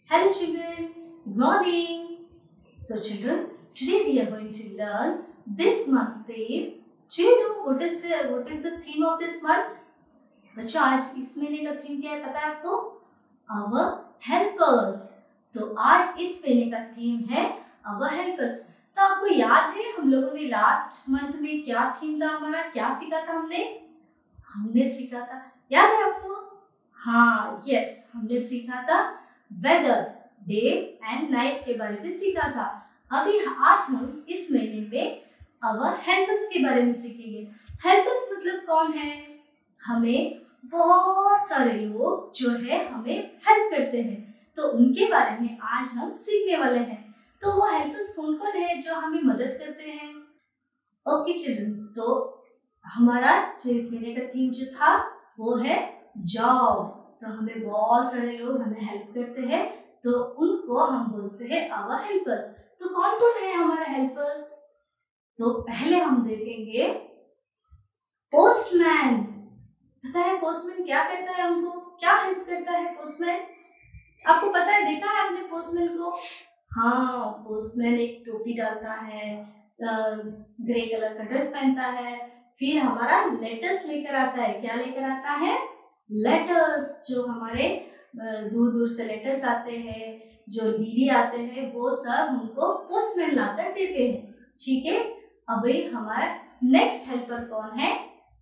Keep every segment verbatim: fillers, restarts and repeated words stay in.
Hello children, good morning. So children, today we are going to learn this month theme. Do you know what is the what is the theme of this month? बच्चों आज इस महीने का theme क्या है पता है आपको? Our helpers. तो आज इस महीने का थीम है Our helpers. तो आपको याद है हम लोगों ने लास्ट मंथ में क्या थीम था हमारा, क्या सीखा था हमने? हमने सीखा था, याद है आपको? हाँ, यस, हमने सीखा था वेदर, डे एंड नाइट के बारे में सीखा था। अभी आज हम इस महीने में अवर हेल्पर्स के बारे में सीखेंगे। हेल्पर्स मतलब कौन है? हमें बहुत सारे लोग जो है हमें हेल्प करते हैं, तो उनके बारे में आज हम सीखने वाले हैं। तो वो हेल्पर्स कौन कौन है जो हमें मदद करते हैं? ओके चिल्ड्रन, तो हमारा जो इस महीने का थीम जो था वो है जॉब। तो हमें बहुत सारे लोग हमें हेल्प करते हैं, तो उनको हम बोलते हैं आवर हेल्पर्स। तो कौन कौन है हमारे हेल्पर्स? तो पहले हम देखेंगे पोस्टमैन। पता है पोस्टमैन क्या करता है? हमको क्या हेल्प करता है पोस्टमैन? आपको पता है, देखा है आपने पोस्टमैन को? हाँ, पोस्टमैन एक टोपी डालता है, ग्रे कलर का ड्रेस पहनता है, फिर हमारा लेटर्स लेकर आता है। क्या लेकर आता है? लेटर्स। जो हमारे दूर दूर से लेटर्स आते हैं, जो दीदी आते हैं, वो सब हमको पोस्टमैन लाकर देते हैं। ठीक है, अभी हमारा नेक्स्ट हेल्पर कौन है?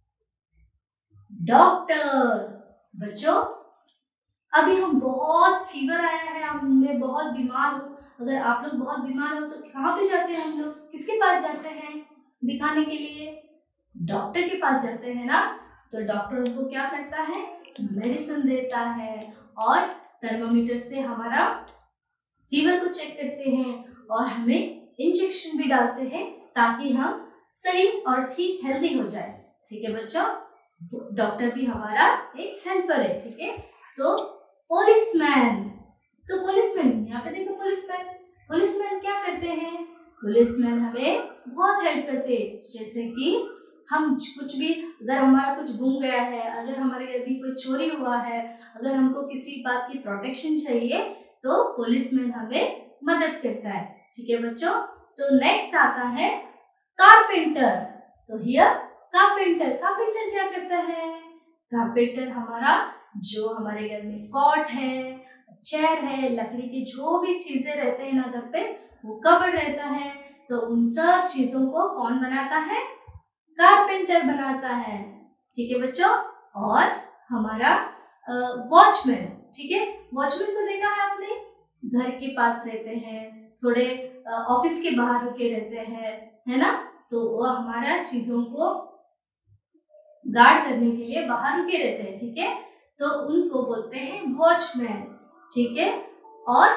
डॉक्टर। बच्चों अभी हम बहुत फीवर आया है, हम बहुत बीमार हो। अगर आप लोग बहुत बीमार हो तो कहाँ पे जाते हैं हम लोग? किसके पास जाते हैं दिखाने के लिए? डॉक्टर के पास जाते हैं ना। तो डॉक्टर उनको क्या करता है? मेडिसिन देता है और थर्मामीटर से हमारा फीवर को चेक करते हैं और हमें इंजेक्शन भी डालते हैं ताकि हम सही और ठीक हेल्दी हो जाए। ठीक है बच्चों, डॉक्टर भी हमारा एक हेल्पर है। ठीक है, तो पुलिसमैन। तो पुलिसमैन, यहाँ पे देखो पुलिसमैन। पुलिसमैन क्या करते हैं? पुलिसमैन हमें बहुत हेल्प करते हैं। जैसे कि हम कुछ भी, अगर हमारा कुछ गुम गया है, अगर हमारे घर भी कोई चोरी हुआ है, अगर हमको किसी बात की प्रोटेक्शन चाहिए तो पुलिसमैन हमें मदद करता है। ठीक है बच्चों, तो नेक्स्ट आता है कारपेंटर। तो हियर कारपेंटर। कारपेंटर क्या करता है? कारपेंटर हमारा जो हमारे घर में कॉट है, चेयर है, लकड़ी के जो भी चीजें रहते हैं ना घर पे, वो कवर रहता है। तो उन सब चीजों को कौन बनाता है? कारपेंटर बनाता है। ठीक है बच्चों, और हमारा वॉचमैन। ठीक है, वॉचमैन को देखा है आपने? घर के पास रहते हैं, थोड़े ऑफिस के बाहर रुके रहते हैं, है ना। तो वो हमारा चीजों को गार्ड करने के लिए बाहर रुके रहते हैं। ठीक है, तो उनको बोलते हैं वॉचमैन। ठीक है, और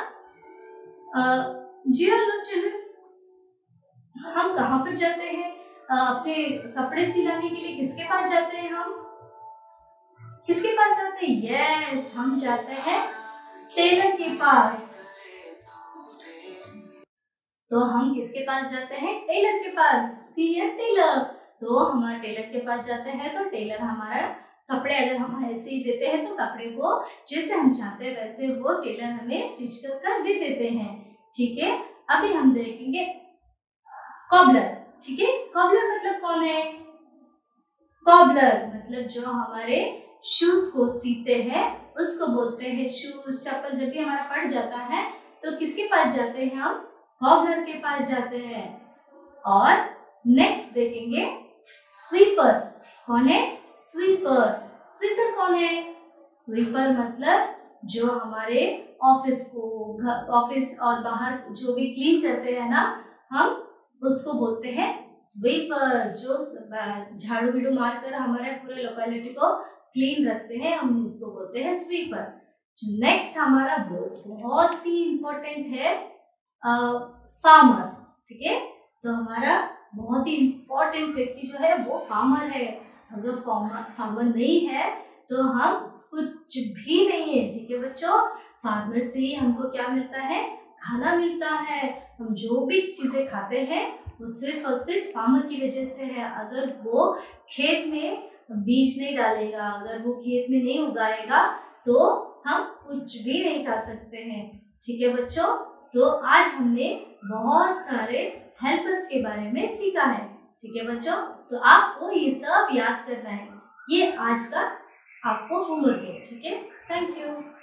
जी हेलो चिल्ड्रन, हम कहाँ पर जाते हैं अपने कपड़े सिलाने के लिए? किसके पास जाते हैं हम? किसके पास जाते हैं? यस, हम जाते हैं टेलर के पास। तो हम किसके पास जाते हैं? टेलर के पास। सी है टेलर। तो हमारे टेलर के पास जाते हैं, तो टेलर हमारा कपड़े अगर हम ऐसे ही देते हैं तो कपड़े को जैसे हम चाहते हैं वैसे वो टेलर हमें स्टिच कर कर दे देते हैं। ठीक है, अभी हम देखेंगे कॉबलर। ठीक है, कॉबलर मतलब कौन है? कॉबलर मतलब जो हमारे शूज को सीते हैं उसको बोलते हैं। शूज, चप्पल जब भी हमारा फट जाता है तो किसके पास जाते हैं हम? कॉबलर के पास जाते हैं। और नेक्स्ट देखेंगे स्वीपर। कौन है? स्वीपर। स्वीपर कौन है? स्वीपर मतलब जो हमारे ऑफिस को, ऑफिस और बाहर जो भी क्लीन करते हैं ना, हम उसको बोलते हैं स्वीपर। जो झाड़ू बीड़ू मारकर हमारे पूरे लोकेलिटी को क्लीन रखते हैं, हम उसको बोलते हैं स्वीपर। नेक्स्ट हमारा बहुत ही इम्पोर्टेंट है फार्मर। ठीक है, तो हमारा बहुत ही इम्पोर्टेंट व्यक्ति जो है वो फार्मर है। अगर फार्मर फार्मर नहीं है तो हम कुछ भी नहीं है। ठीक है बच्चों, फार्मर से ही हमको क्या मिलता है? खाना मिलता है। हम जो भी चीजें खाते हैं वो सिर्फ और सिर्फ फार्मर की वजह से है। अगर वो खेत में बीज नहीं डालेगा, अगर वो खेत में नहीं उगाएगा तो हम कुछ भी नहीं खा सकते हैं। ठीक है बच्चों, तो आज हमने बहुत सारे हेल्पर्स के बारे में सीखा है। ठीक है बच्चों, तो आपको ये सब याद करना है। ये आज का आपको होमवर्क है। ठीक है, थैंक यू।